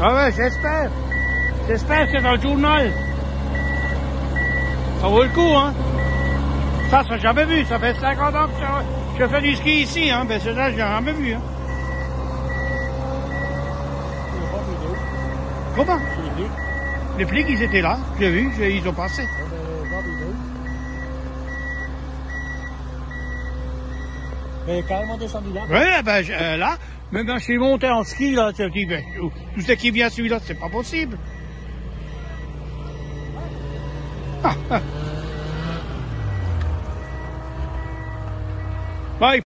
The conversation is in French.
Ah ouais, j'espère. J'espère que c'est dans le journal. Ça vaut le coup, hein. Ça, j'ai jamais vu. Ça fait 50 ans que je fais du ski ici, hein. Ben, c'est ça, j'ai jamais vu, hein. Comment? Les flics, ils étaient là. J'ai vu, ils ont passé. Mais carrément descendu là. Oui, ben, là, même quand je suis monté en ski, là, tu dis, ben, tout ce qui vient celui-là, c'est pas possible. Ah, ah. Bye.